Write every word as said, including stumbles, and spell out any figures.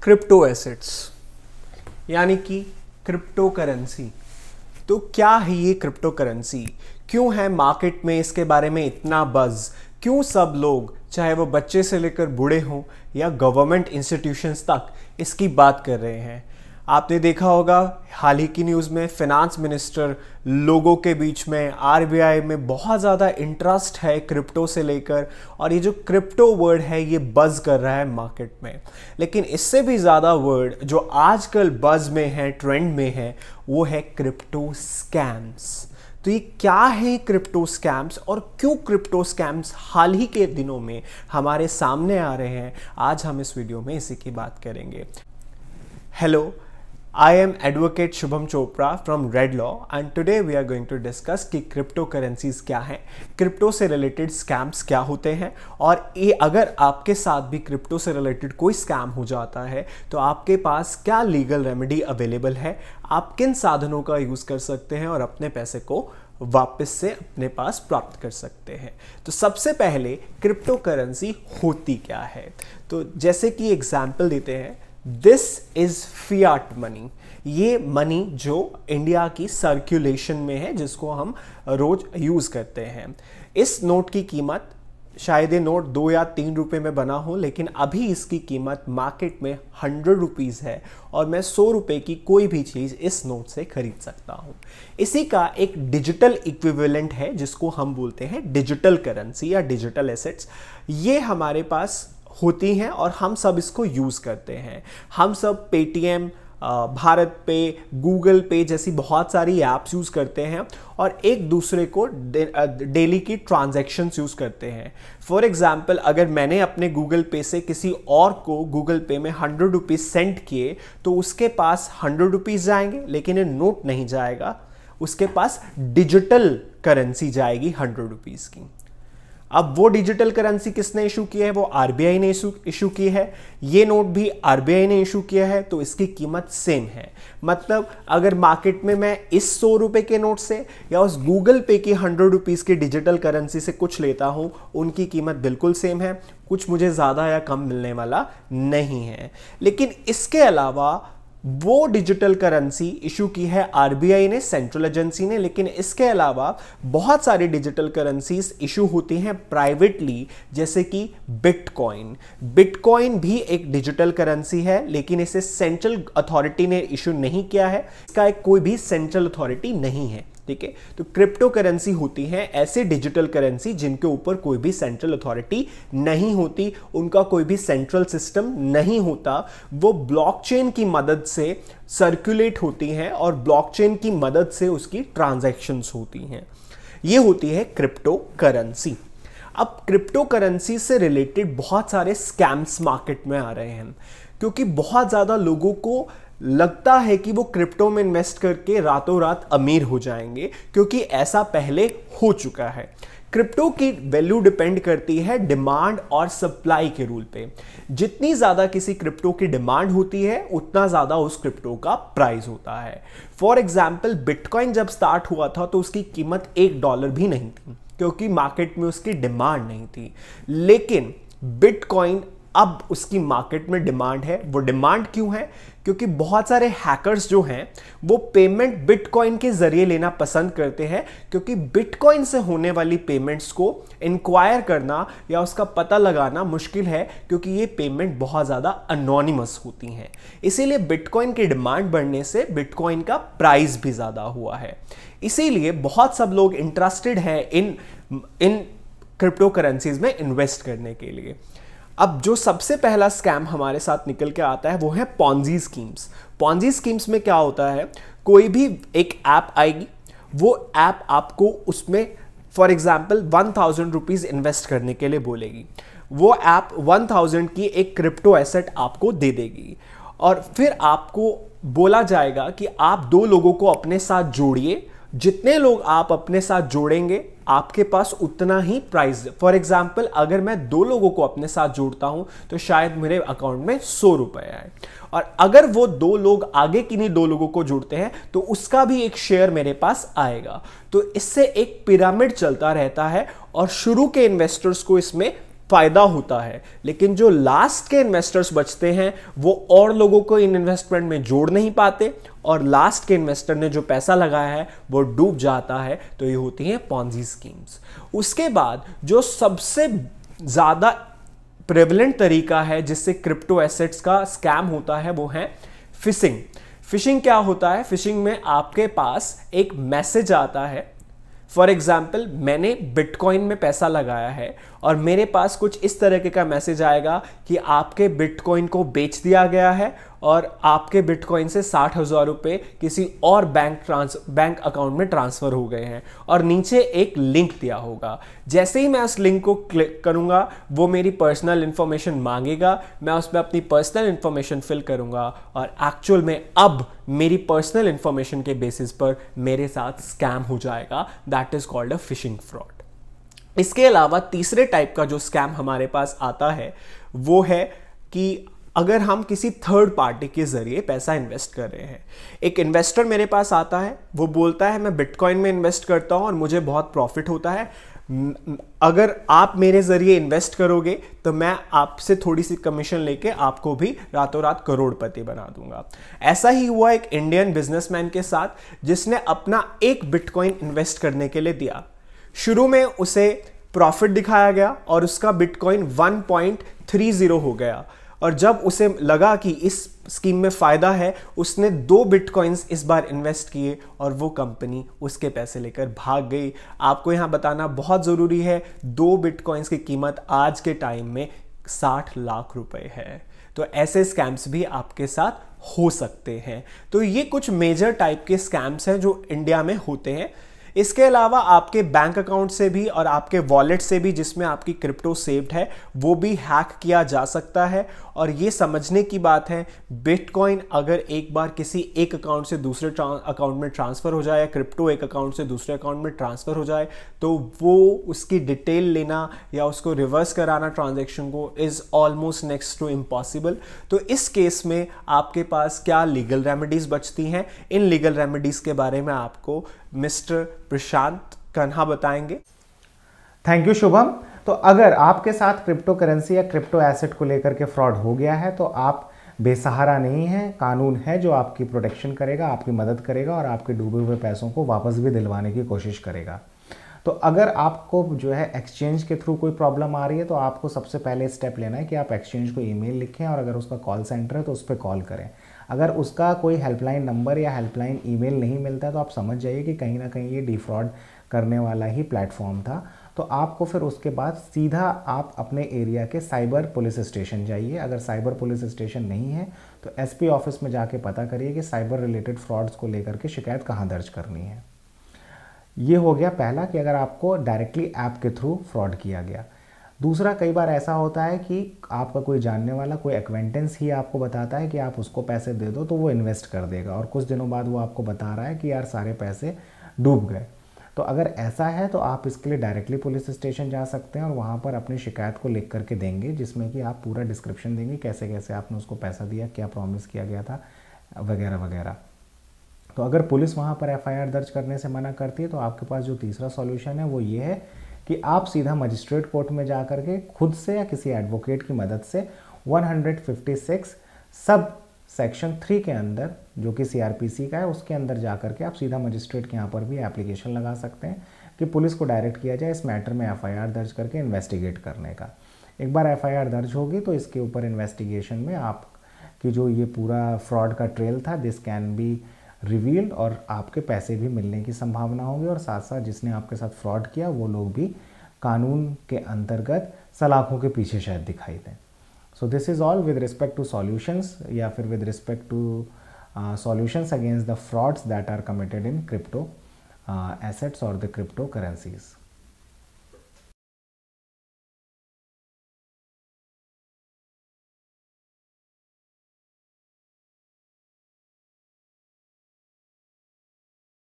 Crypto assets यानी कि crypto currency. तो क्या है ये क्रिप्टो करेंसी, क्यों है मार्केट में इसके बारे में इतना बज़, क्यों सब लोग चाहे वो बच्चे से लेकर बूढ़े हों या गवर्नमेंट इंस्टीट्यूशंस तक इसकी बात कर रहे हैं। आपने देखा होगा हाल ही की न्यूज़ में फिनांस मिनिस्टर लोगों के बीच में आरबीआई में बहुत ज़्यादा इंटरेस्ट है क्रिप्टो से लेकर, और ये जो क्रिप्टो वर्ड है ये बज़ कर रहा है मार्केट में। लेकिन इससे भी ज़्यादा वर्ड जो आजकल बज़ में है, ट्रेंड में है, वो है क्रिप्टो स्कैम्स। तो ये क्या है क्रिप्टो स्कैम्स और क्यों क्रिप्टो स्कैम्स हाल ही के दिनों में हमारे सामने आ रहे हैं, आज हम इस वीडियो में इसी की बात करेंगे। Hello, I am Advocate Shubham Chopra from Red Law and today we are going to discuss कि क्रिप्टो करेंसीज क्या हैं, क्रिप्टो से रिलेटेड स्कैम्स क्या होते हैं, और ये अगर आपके साथ भी क्रिप्टो से रिलेटेड कोई स्कैम हो जाता है तो आपके पास क्या लीगल रेमेडी अवेलेबल है, आप किन साधनों का यूज़ कर सकते हैं और अपने पैसे को वापस से अपने पास प्राप्त कर सकते हैं। तो सबसे पहले क्रिप्टो करेंसी होती क्या है, तो जैसे कि एग्जाम्पल देते हैं, दिस इज फियाट मनी। ये मनी जो इंडिया की सर्कुलेशन में है, जिसको हम रोज यूज करते हैं। इस नोट की कीमत शायद ये नोट दो या तीन रुपए में बना हो, लेकिन अभी इसकी कीमत मार्केट में हंड्रेड रुपीज है और मैं सौ रुपए की कोई भी चीज इस नोट से खरीद सकता हूं। इसी का एक डिजिटल इक्विवेलेंट है जिसको हम बोलते हैं डिजिटल करेंसी या डिजिटल एसेट्स। ये हमारे पास होती हैं और हम सब इसको यूज़ करते हैं। हम सब पेटीएम, भारत पे, गूगल पे जैसी बहुत सारी ऐप्स यूज़ करते हैं और एक दूसरे को डेली की ट्रांजैक्शंस यूज़ करते हैं। फॉर एग्जांपल, अगर मैंने अपने गूगल पे से किसी और को गूगल पे में हंड्रेड रुपीज़ सेंड किए तो उसके पास हंड्रेड रुपीज़ जाएंगे, लेकिन ये नोट नहीं जाएगा, उसके पास डिजिटल करेंसी जाएगी हंड्रेड रुपीज़ की। अब वो डिजिटल करेंसी किसने इशू किया है, वो आरबीआई ने इशू इशू की है। ये नोट भी आरबीआई ने इशू किया है, तो इसकी कीमत सेम है। मतलब अगर मार्केट में मैं इस सौ रुपए के नोट से या उस गूगल पे की हंड्रेड रुपीज़ की डिजिटल करेंसी से कुछ लेता हूं, उनकी कीमत बिल्कुल सेम है, कुछ मुझे ज़्यादा या कम मिलने वाला नहीं है। लेकिन इसके अलावा वो डिजिटल करेंसी इशू की है आरबीआई ने, सेंट्रल एजेंसी ने, लेकिन इसके अलावा बहुत सारी डिजिटल करेंसीज इशू होती हैं प्राइवेटली, जैसे कि बिटकॉइन। बिटकॉइन भी एक डिजिटल करेंसी है, लेकिन इसे सेंट्रल अथॉरिटी ने इशू नहीं किया है, इसका एक कोई भी सेंट्रल अथॉरिटी नहीं है। ठीक है, तो क्रिप्टो करेंसी होती हैं ऐसे डिजिटल करेंसी जिनके ऊपर कोई भी सेंट्रल अथॉरिटी नहीं होती, उनका कोई भी सेंट्रल सिस्टम नहीं होता, वो ब्लॉकचेन की मदद से सर्कुलेट होती हैं और ब्लॉकचेन की मदद से उसकी ट्रांजैक्शंस होती हैं। ये होती है क्रिप्टो करेंसी। अब क्रिप्टो करेंसी से रिलेटेड बहुत सारे स्कैम्स मार्केट में आ रहे हैं, क्योंकि बहुत ज़्यादा लोगों को लगता है कि वो क्रिप्टो में इन्वेस्ट करके रातों रात अमीर हो जाएंगे, क्योंकि ऐसा पहले हो चुका है। क्रिप्टो की वैल्यू डिपेंड करती है डिमांड और सप्लाई के रूल पे। जितनी ज़्यादा किसी क्रिप्टो की डिमांड होती है, उतना ज़्यादा उस क्रिप्टो का प्राइस होता है। फॉर एग्जाम्पल, बिटकॉइन जब स्टार्ट हुआ था तो उसकी कीमत एक डॉलर भी नहीं थी, क्योंकि मार्केट में उसकी डिमांड नहीं थी। लेकिन बिटकॉइन अब उसकी मार्केट में डिमांड है। वो डिमांड क्यों है? क्योंकि बहुत सारे हैकर्स जो हैं वो पेमेंट बिटकॉइन के जरिए लेना पसंद करते हैं, क्योंकि बिटकॉइन से होने वाली पेमेंट्स को इंक्वायर करना या उसका पता लगाना मुश्किल है, क्योंकि ये पेमेंट बहुत ज़्यादा अनोनिमस होती हैं। इसीलिए बिटकॉइन की डिमांड बढ़ने से बिटकॉइन का प्राइस भी ज़्यादा हुआ है। इसीलिए बहुत सब लोग इंटरेस्टेड हैं इन इन क्रिप्टो करेंसीज में इन्वेस्ट करने के लिए। अब जो सबसे पहला स्कैम हमारे साथ निकल के आता है वो है पॉन्जी स्कीम्स। पॉन्जी स्कीम्स में क्या होता है, कोई भी एक ऐप आएगी, वो ऐप आपको उसमें for example one thousand rupees invest करने के लिए बोलेगी। वो ऐप वन थाउजेंड की एक क्रिप्टो एसेट आपको दे देगी और फिर आपको बोला जाएगा कि आप दो लोगों को अपने साथ जोड़िए, जितने लोग आप अपने साथ जोड़ेंगे आपके पास उतना ही प्राइस। फॉर एग्जाम्पल, अगर मैं दो लोगों को अपने साथ जोड़ता हूं तो शायद मेरे अकाउंट में सौ रुपए आए, और अगर वो दो लोग आगे किन्हीं दो लोगों को जोड़ते हैं तो उसका भी एक शेयर मेरे पास आएगा। तो इससे एक पिरामिड चलता रहता है और शुरू के इन्वेस्टर्स को इसमें फायदा होता है, लेकिन जो लास्ट के इन्वेस्टर्स बचते हैं वो और लोगों को इन इन्वेस्टमेंट में जोड़ नहीं पाते और लास्ट के इन्वेस्टर ने जो पैसा लगाया है वो डूब जाता है। तो ये होती हैं पॉन्जी स्कीम्स। उसके बाद जो सबसे ज्यादा प्रेवलेंट तरीका है जिससे क्रिप्टो एसेट्स का स्कैम होता है वो है फिशिंग। फिशिंग क्या होता है? फिशिंग में आपके पास एक मैसेज आता है, फॉर एग्जाम्पल मैंने बिटकॉइन में पैसा लगाया है और मेरे पास कुछ इस तरीके का मैसेज आएगा कि आपके बिटकॉइन को बेच दिया गया है और आपके बिटकॉइन से साठ हजार रुपये किसी और बैंक ट्रांस बैंक अकाउंट में ट्रांसफर हो गए हैं और नीचे एक लिंक दिया होगा। जैसे ही मैं उस लिंक को क्लिक करूंगा वो मेरी पर्सनल इंफॉर्मेशन मांगेगा, मैं उसमें अपनी पर्सनल इंफॉर्मेशन फिल करूंगा और एक्चुअल में अब मेरी पर्सनल इंफॉर्मेशन के बेसिस पर मेरे साथ स्कैम हो जाएगा। That is called a phishing fraud. इसके अलावा तीसरे टाइप का जो स्कैम हमारे पास आता है वो है कि अगर हम किसी थर्ड पार्टी के जरिए पैसा इन्वेस्ट कर रहे हैं। एक इन्वेस्टर मेरे पास आता है, वो बोलता है मैं बिटकॉइन में इन्वेस्ट करता हूं और मुझे बहुत प्रॉफिट होता है, अगर आप मेरे जरिए इन्वेस्ट करोगे तो मैं आपसे थोड़ी सी कमीशन लेके आपको भी रातों रात करोड़पति बना दूंगा। ऐसा ही हुआ एक इंडियन बिजनेसमैन के साथ जिसने अपना एक बिटकॉइन इन्वेस्ट करने के लिए दिया। शुरू में उसे प्रॉफिट दिखाया गया और उसका bitcoin one point three zero हो गया और जब उसे लगा कि इस स्कीम में फायदा है उसने दो बिटकॉइंस इस बार इन्वेस्ट किए और वो कंपनी उसके पैसे लेकर भाग गई। आपको यहां बताना बहुत जरूरी है, दो बिटकॉइंस की कीमत आज के टाइम में साठ लाख रुपए है। तो ऐसे स्कैम्स भी आपके साथ हो सकते हैं। तो ये कुछ मेजर टाइप के स्कैम्स हैं जो इंडिया में होते हैं। इसके अलावा आपके बैंक अकाउंट से भी और आपके वॉलेट से भी जिसमें आपकी क्रिप्टो सेव्ड है वो भी हैक किया जा सकता है। और ये समझने की बात है, बिटकॉइन अगर एक बार किसी एक अकाउंट से दूसरे अकाउंट में ट्रांसफर हो जाए या क्रिप्टो एक अकाउंट से दूसरे अकाउंट में ट्रांसफर हो जाए तो वो उसकी डिटेल लेना या उसको रिवर्स कराना ट्रांजैक्शन को is almost next to impossible. तो इस केस में आपके पास क्या लीगल रेमेडीज बचती हैं, इन लीगल रेमेडीज के बारे में आपको मिस्टर प्रशांत कन्हा बताएंगे। Thank you Shubham. तो अगर आपके साथ क्रिप्टो करेंसी या क्रिप्टो एसेट को लेकर के फ्रॉड हो गया है तो आप बेसहारा नहीं हैं। कानून है जो आपकी प्रोटेक्शन करेगा, आपकी मदद करेगा और आपके डूबे हुए पैसों को वापस भी दिलवाने की कोशिश करेगा। तो अगर आपको जो है एक्सचेंज के थ्रू कोई प्रॉब्लम आ रही है तो आपको सबसे पहले स्टेप लेना है कि आप एक्सचेंज को ईमेल लिखें और अगर उसका कॉल सेंटर है तो उस पर कॉल करें। अगर उसका कोई हेल्पलाइन नंबर या हेल्पलाइन ईमेल नहीं मिलता है तो आप समझ जाइए कि कहीं ना कहीं ये डिफ्रॉड करने वाला ही प्लेटफॉर्म था। तो आपको फिर उसके बाद सीधा आप अपने एरिया के साइबर पुलिस स्टेशन जाइए। अगर साइबर पुलिस स्टेशन नहीं है तो एसपी ऑफिस में जाके पता करिए कि साइबर रिलेटेड फ्रॉड्स को लेकर के शिकायत कहाँ दर्ज करनी है। ये हो गया पहला कि अगर आपको डायरेक्टली ऐप के थ्रू फ्रॉड किया गया। दूसरा, कई बार ऐसा होता है कि आपका कोई जानने वाला, कोई एक्वेंटेंस ही आपको बताता है कि आप उसको पैसे दे दो तो वो इन्वेस्ट कर देगा और कुछ दिनों बाद वो आपको बता रहा है कि यार सारे पैसे डूब गए। तो अगर ऐसा है तो आप इसके लिए डायरेक्टली पुलिस स्टेशन जा सकते हैं और वहाँ पर अपनी शिकायत को लिख करके देंगे जिसमें कि आप पूरा डिस्क्रिप्शन देंगे कैसे कैसे आपने उसको पैसा दिया, क्या प्रॉमिस किया गया था वगैरह वगैरह। तो अगर पुलिस वहाँ पर एफ आई आर दर्ज करने से मना करती है तो आपके पास जो तीसरा सॉल्यूशन है वो ये है कि आप सीधा मजिस्ट्रेट कोर्ट में जा करके खुद से या किसी एडवोकेट की मदद से एक सौ छप्पन सब सेक्शन थ्री के अंदर जो कि सीआरपीसी का है उसके अंदर जा करके आप सीधा मजिस्ट्रेट के यहाँ पर भी एप्लीकेशन लगा सकते हैं कि पुलिस को डायरेक्ट किया जाए इस मैटर में एफ आई आर दर्ज करके इन्वेस्टिगेट करने का। एक बार एफ आई आर दर्ज होगी तो इसके ऊपर इन्वेस्टिगेशन में आप कि जो ये पूरा फ्रॉड का ट्रेल था दिस कैन बी रिवील्ड और आपके पैसे भी मिलने की संभावना होगी और साथ साथ जिसने आपके साथ फ्रॉड किया वो लोग भी कानून के अंतर्गत सलाखों के पीछे शायद दिखाई दें। So this is all with respect to solutions या फिर with respect to solutions against the frauds that are committed in crypto assets और द क्रिप्टो करेंसीज।